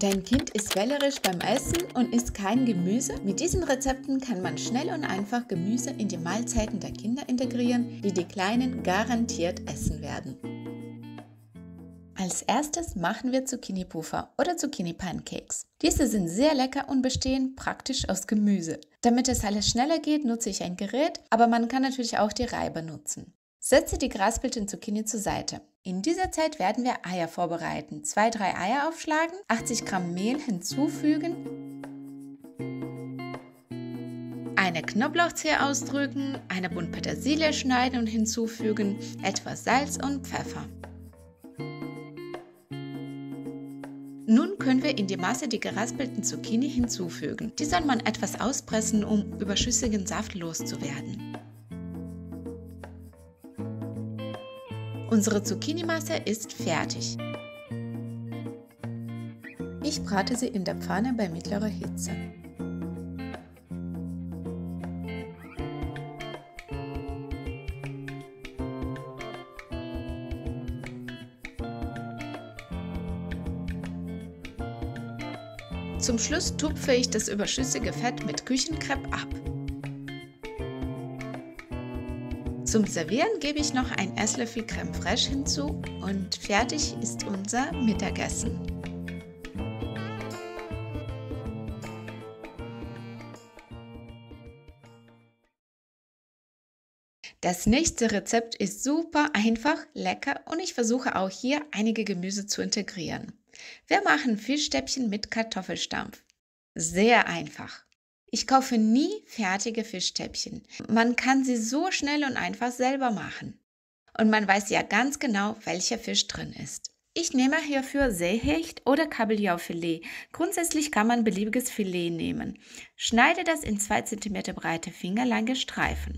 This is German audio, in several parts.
Dein Kind ist wählerisch beim Essen und isst kein Gemüse? Mit diesen Rezepten kann man schnell und einfach Gemüse in die Mahlzeiten der Kinder integrieren, die die Kleinen garantiert essen werden. Als erstes machen wir Zucchini-Puffer oder Zucchini-Pancakes. Diese sind sehr lecker und bestehen praktisch aus Gemüse. Damit es alles schneller geht, nutze ich ein Gerät, aber man kann natürlich auch die Reiber nutzen. Setze die geraspelten Zucchini zur Seite. In dieser Zeit werden wir Eier vorbereiten. 2-3 Eier aufschlagen, 80 Gramm Mehl hinzufügen, eine Knoblauchzehe ausdrücken, eine Bund Petersilie schneiden und hinzufügen, etwas Salz und Pfeffer. Nun können wir in die Masse die geraspelten Zucchini hinzufügen. Die soll man etwas auspressen, um überschüssigen Saft loszuwerden. Unsere Zucchini-Masse ist fertig. Ich brate sie in der Pfanne bei mittlerer Hitze. Zum Schluss tupfe ich das überschüssige Fett mit Küchenkrepp ab. Zum Servieren gebe ich noch ein Esslöffel Crème Fraîche hinzu und fertig ist unser Mittagessen. Das nächste Rezept ist super einfach, lecker und ich versuche auch hier einige Gemüse zu integrieren. Wir machen Fischstäbchen mit Kartoffelstampf. Sehr einfach. Ich kaufe nie fertige Fischstäbchen. Man kann sie so schnell und einfach selber machen. Und man weiß ja ganz genau, welcher Fisch drin ist. Ich nehme hierfür Seehecht oder Kabeljaufilet. Grundsätzlich kann man beliebiges Filet nehmen. Schneide das in 2 cm breite fingerlange Streifen.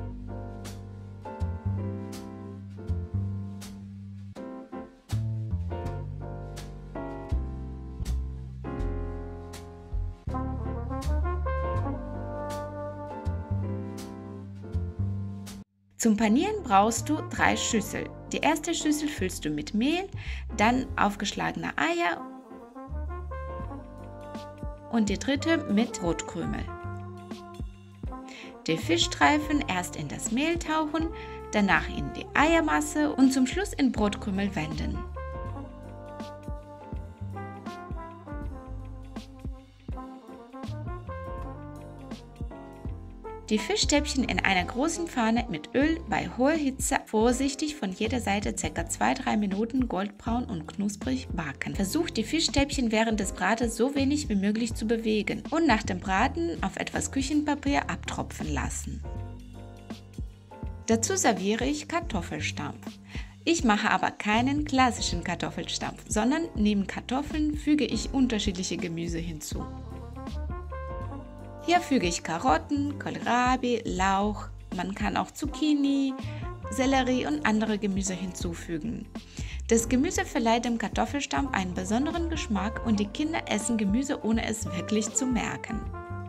Zum Panieren brauchst du 3 Schüsseln. Die erste Schüssel füllst du mit Mehl, dann aufgeschlagene Eier und die dritte mit Brotkrümel. Die Fischstreifen erst in das Mehl tauchen, danach in die Eiermasse und zum Schluss in Brotkrümel wenden. Die Fischstäbchen in einer großen Pfanne mit Öl bei hoher Hitze vorsichtig von jeder Seite ca. 2-3 Minuten goldbraun und knusprig backen. Versucht die Fischstäbchen während des Bratens so wenig wie möglich zu bewegen und nach dem Braten auf etwas Küchenpapier abtropfen lassen. Dazu serviere ich Kartoffelstampf. Ich mache aber keinen klassischen Kartoffelstampf, sondern neben Kartoffeln füge ich unterschiedliche Gemüse hinzu. Hier füge ich Karotten, Kohlrabi, Lauch, man kann auch Zucchini, Sellerie und andere Gemüse hinzufügen. Das Gemüse verleiht dem Kartoffelstampf einen besonderen Geschmack und die Kinder essen Gemüse, ohne es wirklich zu merken.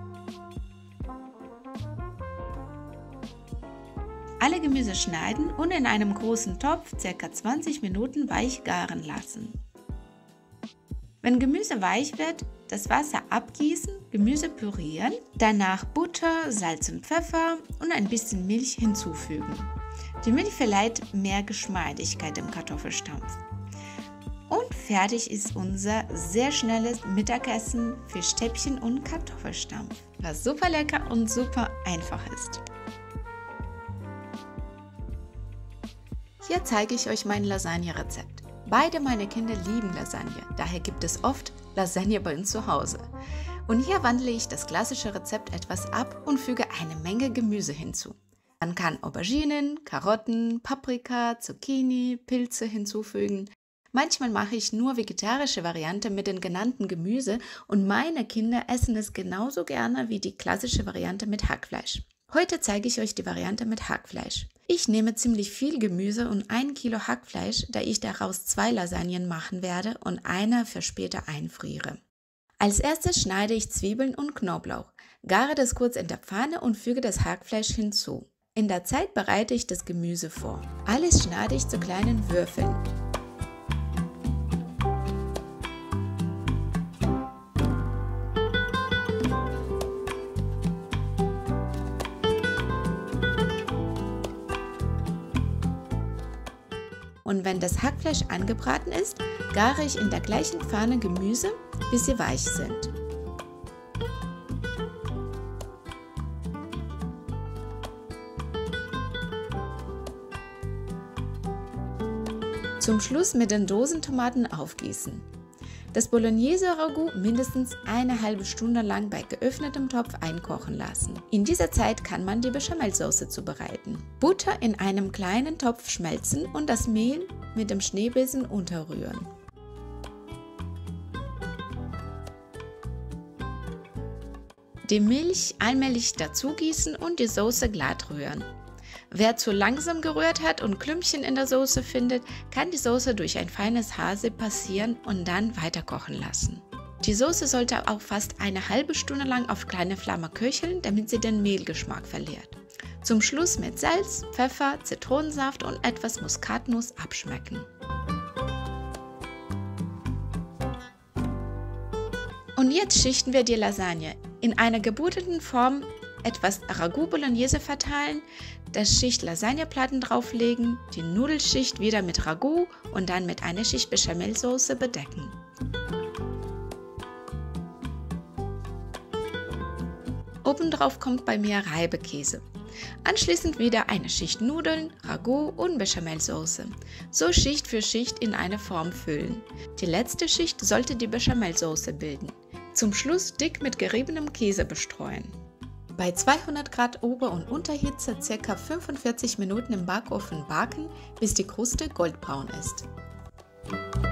Alle Gemüse schneiden und in einem großen Topf ca. 20 Minuten weich garen lassen. Wenn Gemüse weich wird, das Wasser abgießen, Gemüse pürieren, danach Butter, Salz und Pfeffer und ein bisschen Milch hinzufügen. Die Milch verleiht mehr Geschmeidigkeit dem Kartoffelstampf. Und fertig ist unser sehr schnelles Mittagessen für Stäbchen und Kartoffelstampf, was super lecker und super einfach ist. Hier zeige ich euch mein Lasagne-Rezept. Beide meine Kinder lieben Lasagne, daher gibt es oft Lasagne bei uns zu Hause. Und hier wandle ich das klassische Rezept etwas ab und füge eine Menge Gemüse hinzu. Man kann Auberginen, Karotten, Paprika, Zucchini, Pilze hinzufügen. Manchmal mache ich nur vegetarische Variante mit den genannten Gemüse und meine Kinder essen es genauso gerne wie die klassische Variante mit Hackfleisch. Heute zeige ich euch die Variante mit Hackfleisch. Ich nehme ziemlich viel Gemüse und 1 Kilo Hackfleisch, da ich daraus 2 Lasagnen machen werde und eine für später einfriere. Als erstes schneide ich Zwiebeln und Knoblauch, gare das kurz in der Pfanne und füge das Hackfleisch hinzu. In der Zeit bereite ich das Gemüse vor. Alles schneide ich zu kleinen Würfeln. und wenn das Hackfleisch angebraten ist, gare ich in der gleichen Pfanne Gemüse, bis sie weich sind. Zum Schluss mit den Dosentomaten aufgießen. Das Bolognese-Ragout mindestens eine halbe Stunde lang bei geöffnetem Topf einkochen lassen. In dieser Zeit kann man die Bechamelsauce zubereiten. Butter in einem kleinen Topf schmelzen und das Mehl mit dem Schneebesen unterrühren. Die Milch allmählich dazugießen und die Sauce glatt rühren. Wer zu langsam gerührt hat und Klümpchen in der Soße findet, kann die Soße durch ein feines Haarsieb passieren und dann weiter kochen lassen. Die Soße sollte auch fast eine halbe Stunde lang auf kleine Flamme köcheln, damit sie den Mehlgeschmack verliert. Zum Schluss mit Salz, Pfeffer, Zitronensaft und etwas Muskatnuss abschmecken. Und jetzt schichten wir die Lasagne. In einer gebuteten Form etwas Ragout Bolognese verteilen, das Schicht Lasagneplatten drauflegen, die Nudelschicht wieder mit Ragout und dann mit einer Schicht Bechamelsauce bedecken. Obendrauf kommt bei mir Reibekäse. Anschließend wieder eine Schicht Nudeln, Ragout und Bechamelsauce. So Schicht für Schicht in eine Form füllen. Die letzte Schicht sollte die Bechamelsauce bilden. Zum Schluss dick mit geriebenem Käse bestreuen. Bei 200 Grad Ober- und Unterhitze ca. 45 Minuten im Backofen backen, bis die Kruste goldbraun ist.